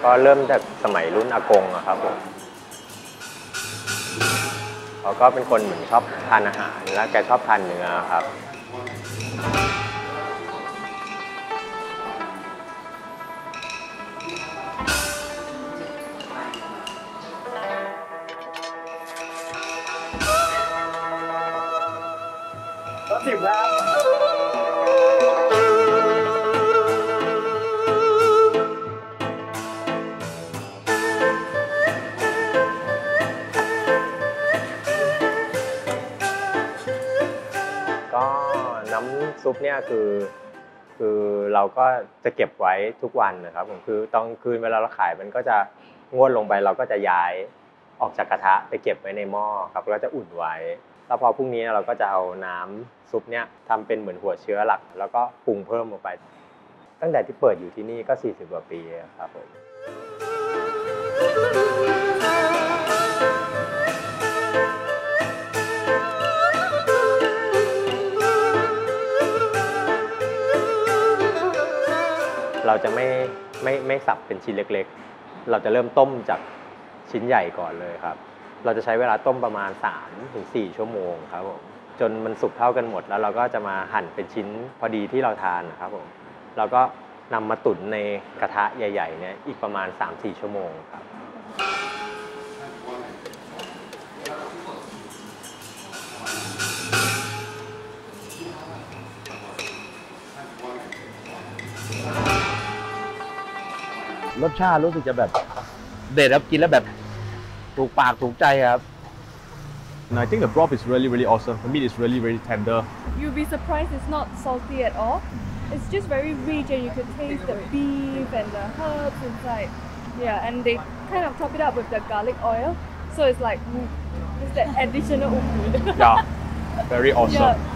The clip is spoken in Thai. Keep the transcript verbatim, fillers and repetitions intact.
ก็เริ่มจากสมัยรุ่นอากงอะครับผมเขาก็เป็นคนเหมือนชอบทานอาหารและแกชอบทานเนื้อครับก็สิบครับก็น้ำซุปเนี่ยคือคือเราก็จะเก็บไว้ทุกวันนะครับผมคือตอนคืนเวลาเราขายมันก็จะงวดลงไปเราก็จะย้ายออกจากกระทะไปเก็บไว้ในหม้อครับแล้วจะอุ่นไว้แล้วพอพรุ่งนี้เราก็จะเอาน้ำซุปเนี่ยทำเป็นเหมือนหัวเชื้อหลักแล้วก็ปรุงเพิ่มลงไปตั้งแต่ที่เปิดอยู่ที่นี่ก็สี่สิบกว่าปีครับผมเราจะไม่ไม่ไม่สับเป็นชิ้นเล็กๆเราจะเริ่มต้มจากชิ้นใหญ่ก่อนเลยครับเราจะใช้เวลาต้มประมาณ สามถึงสี่ ชั่วโมงครับผมจนมันสุกเท่ากันหมดแล้วเราก็จะมาหั่นเป็นชิ้นพอดีที่เราทานนะครับผมเราก็นำมาตุ๋นในกระทะใหญ่ๆเนี่ยอีกประมาณ สามถึงสี่ ชั่วโมงครับรสชาติรู้สึกจะแบบเด็ดครับกินแล้วแบบถูกปากถูกใจครับ And I think the broth is really really awesome. The meat is really really tender. You'll be surprised it's not salty at all. It's just very rich and you can taste the beef and the herbs inside. Yeah, and they kind of top it up with the garlic oil. So it's like, it's that additional umami. Yeah, very awesome. Yeah.